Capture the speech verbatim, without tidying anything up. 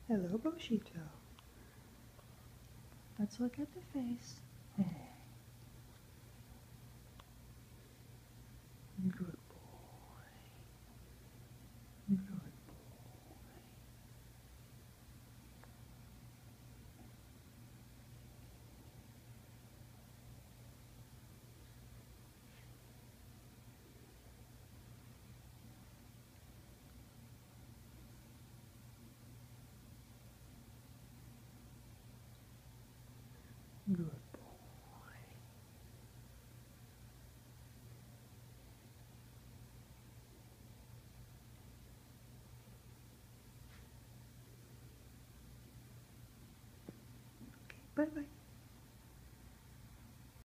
Hello, Boshito. Let's look at the face. Good boy. Good boy. Good boy. Okay, bye-bye.